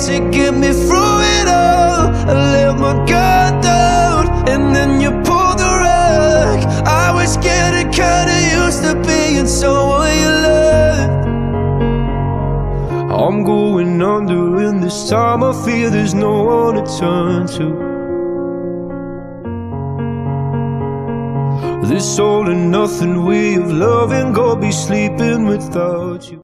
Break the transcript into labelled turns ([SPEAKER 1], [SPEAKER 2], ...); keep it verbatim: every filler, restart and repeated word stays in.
[SPEAKER 1] to get me through it all. I let my guard down, and then you pulled the rug. I was getting kinda used to being someone you loved. I'm going under, and this time I fear there's no one to turn to. This all or nothing way of loving, go be sleeping without you.